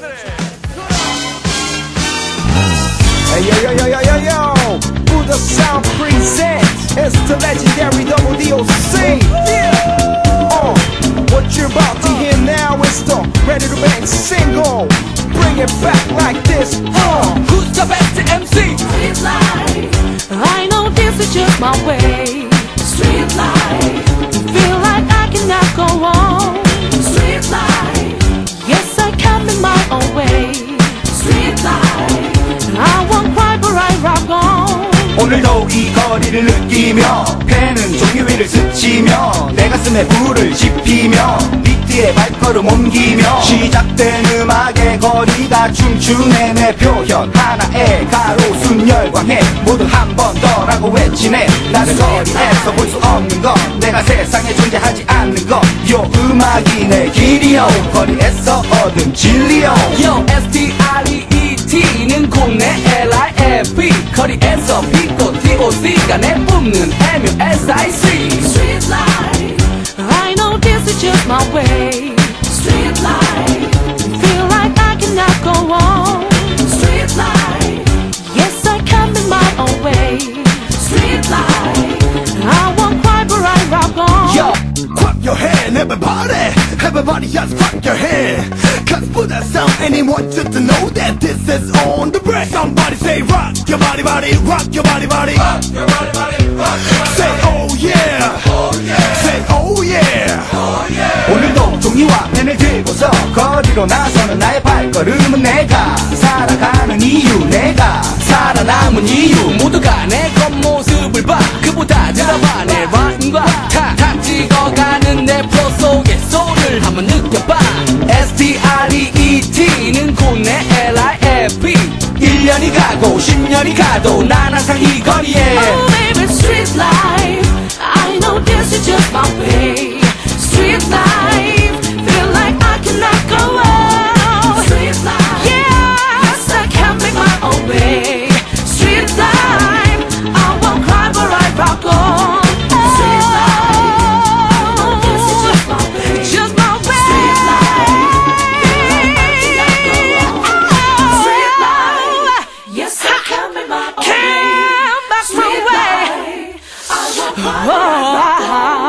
Hey yo yo yo yo yo yo, Buddha Sound presents. It's the legendary Double DOC. What you're about to hear now is the Ready to Bang single. Bring it back like this. Who's the best MC? Street life, I know this is just my way. Street life, feel like I cannot go on. Street life, yes I can be my own way. Street life, I won't cry but I rock on. 오늘도 이 거리를 느끼며 펜은 종이 위를 스치며 내 가슴에 불을 지피며 비트에 발걸음 옮기며 시작된 음악의 거리가 춤추네 내 표현 하나의 가로 순열광해 모두 한 번 더라고 외치네 나는 거리에서 볼 수 없는 것 내가 세상에 존재하지 않는 것 요 음악이 내 길이요 거리에서 얻은 진리요 Yo, STREET는 국내 LIFE 거리에서 B고 DOC가 내뿜는 MUSIC Street life, I know this is just my way. Street life, feel like I cannot go on. Street life, yes I can be my own way. Street life, I won't cry but I rock on. Yo, clap your hand everybody everybody just clap your hand cause for that sound anyone just to know that this is on the break somebody say rock your body body rock your body body rock your body body rock your body say oh yeah oh yeah say oh yeah oh yeah 오늘도 종이와 펜을 들고서 거리로 나서는 나의 발걸음은 내가 살아가는 이유 내가 살아남은 이유 모두가 내 겉모습을 봐 그보다 들어봐 내 라임과 탁탁 찍어가는 내 플로 속의 소리를 한번 느껴봐 STREET는 국내 LIFE 1년이 가고 10년이 가도 난 항상 이 거리에 Oh baby, street life, I know this is just my way. Street life, feel like I cannot go on. Street life, yes I can make my own way. Street life, I won't cry but I rock on. Street life, I know this is just my way. Just my way. Street life, feel like I cannot go on. Street life, yes I can make my own way. Street life, I won't cry but I rock on.